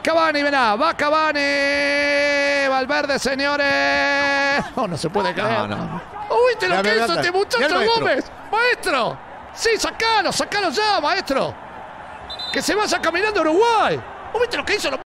Cavani, verá, va Cavani. Valverde, señores. No se puede creer. Uy, te lo que hizo este muchacho Gómez. Maestro. Sí, sacalo ya, maestro. Que se vaya caminando a Uruguay. Uy, te lo que hizo.